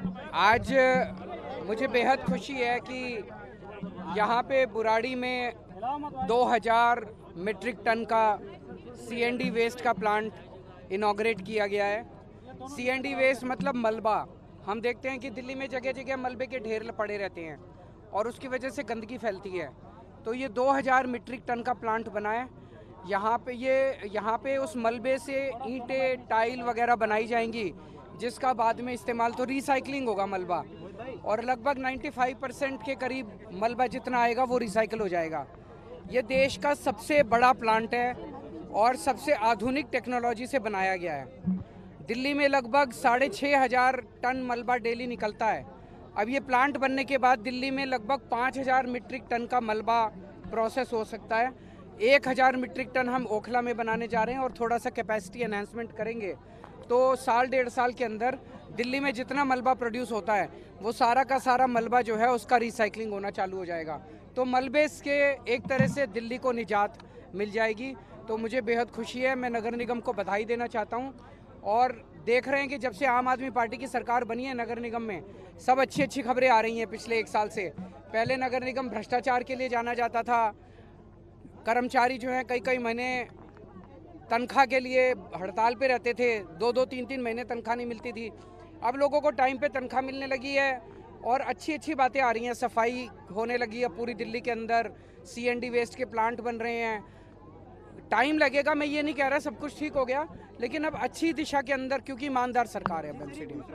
आज मुझे बेहद खुशी है कि यहाँ पे बुराड़ी में 2000 मीट्रिक टन का सीएनडी वेस्ट का प्लांट इनॉग्रेट किया गया है। सीएनडी वेस्ट मतलब मलबा। हम देखते हैं कि दिल्ली में जगह जगह मलबे के ढेर पड़े रहते हैं और उसकी वजह से गंदगी फैलती है। तो ये 2000 मीट्रिक टन का प्लांट बना है। यहाँ पे उस मलबे से ईंटें, टाइल वगैरह बनाई जाएंगी, जिसका बाद में इस्तेमाल, तो रिसाइकलिंग होगा मलबा, और लगभग 95% के करीब मलबा जितना आएगा वो रिसाइकल हो जाएगा। ये देश का सबसे बड़ा प्लांट है और सबसे आधुनिक टेक्नोलॉजी से बनाया गया है। दिल्ली में लगभग 6500 टन मलबा डेली निकलता है। अब ये प्लांट बनने के बाद दिल्ली में लगभग 5000 मीट्रिक टन का मलबा प्रोसेस हो सकता है। 1000 मीट्रिक टन हम ओखला में बनाने जा रहे हैं और थोड़ा सा कैपेसिटी एनहांसमेंट करेंगे तो साल डेढ़ साल के अंदर दिल्ली में जितना मलबा प्रोड्यूस होता है वो सारा का सारा मलबा जो है उसका रिसाइकलिंग होना चालू हो जाएगा। तो मलबे के एक तरह से दिल्ली को निजात मिल जाएगी। तो मुझे बेहद खुशी है। मैं नगर निगम को बधाई देना चाहता हूँ। और देख रहे हैं कि जब से आम आदमी पार्टी की सरकार बनी है नगर निगम में, सब अच्छी अच्छी खबरें आ रही हैं। पिछले एक साल से पहले नगर निगम भ्रष्टाचार के लिए जाना जाता था। कर्मचारी जो हैं कई कई महीने तनख्वाह के लिए हड़ताल पे रहते थे, 2-2, 3-3 महीने तनख्वाह नहीं मिलती थी। अब लोगों को टाइम पे तनख्वाह मिलने लगी है और अच्छी अच्छी बातें आ रही हैं। सफाई होने लगी है पूरी दिल्ली के अंदर, सीएनडी वेस्ट के प्लांट बन रहे हैं। टाइम लगेगा, मैं ये नहीं कह रहा सब कुछ ठीक हो गया, लेकिन अब अच्छी दिशा के अंदर, क्योंकि ईमानदार सरकार है एमसीडी में।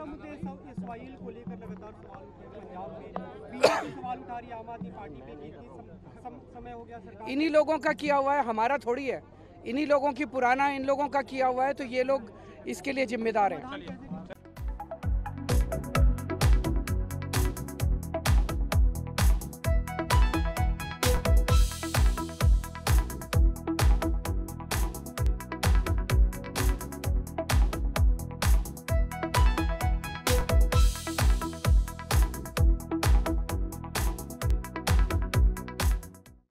इन्हीं लोगों का किया हुआ है, हमारा थोड़ी है। इन्हीं लोगों की पुराना इन लोगों का किया हुआ है, तो ये लोग इसके लिए जिम्मेदार हैं।